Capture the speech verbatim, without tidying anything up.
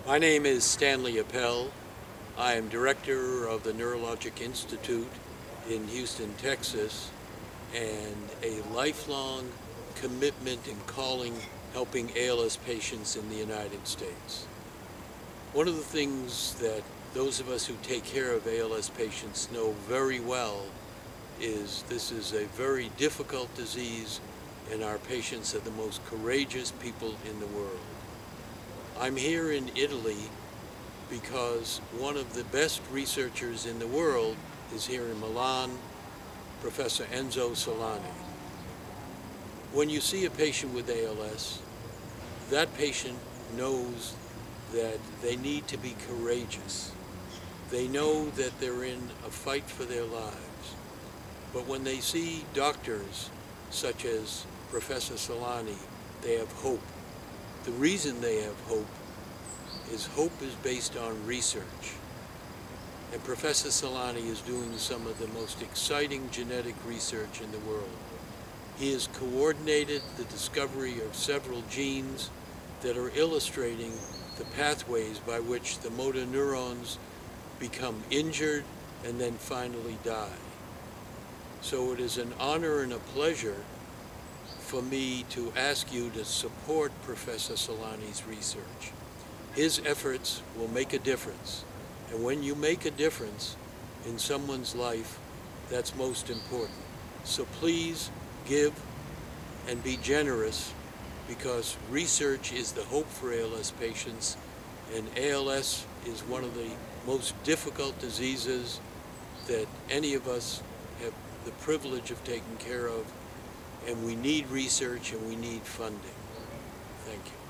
My name is Stanley Appel. I am director of the Neurological Institute in Houston, Texas, and a lifelong commitment and calling helping A L S patients in the United States. One of the things that those of us who take care of A L S patients know very well is this is a very difficult disease, and our patients are the most courageous people in the world. I'm here in Italy because one of the best researchers in the world is here in Milan, Professor Vincenzo Silani. When you see a patient with A L S, that patient knows that they need to be courageous. They know that they're in a fight for their lives. But when they see doctors such as Professor Silani, they have hope. The reason they have hope is hope is based on research. And Professor Silani is doing some of the most exciting genetic research in the world. He has coordinated the discovery of several genes that are illustrating the pathways by which the motor neurons become injured and then finally die. So it is an honor and a pleasure for me to ask you to support Professor Silani's research. His efforts will make a difference. And when you make a difference in someone's life, that's most important. So please give and be generous, because research is the hope for A L S patients, and A L S is one of the most difficult diseases that any of us have the privilege of taking care of, and we need research and we need funding. Thank you.